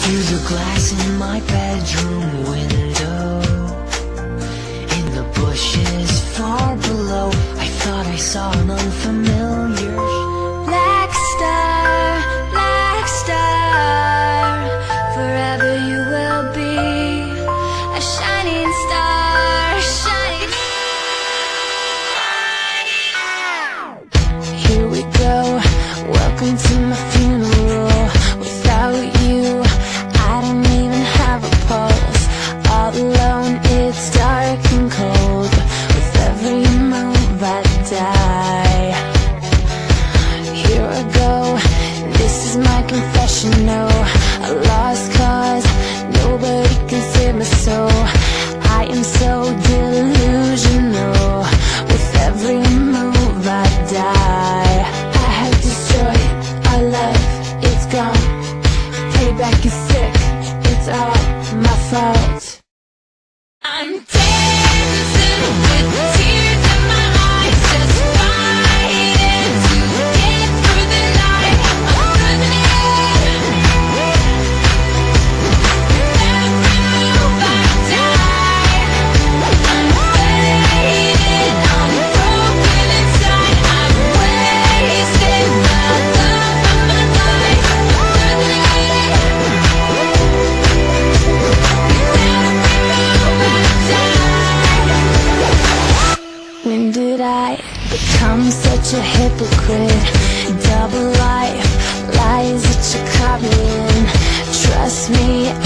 Through the glass in my bedroom window, in the bushes far below, I thought I saw an unfamiliar black star, forever you will be a shining star, shining star. Here we go, welcome to my funeral. Without you, I don't even have a pulse. All alone, it's dark and cold. With every move I die. Here I go, this is my confession, no. A lost cause, nobody can save my soul. I am so delusional. With every move I die. I have destroyed our love, it's gone. Payback is sick, it's all my fault. I'm dancing with tears in my eyes, just fighting to get through the night. I'm losing it. Every move I die. I'm fading, I'm broken inside. I've wasted my love and my life. I'm losing it. When did I become such a hypocrite? Double life, lies that you're copying. Trust me,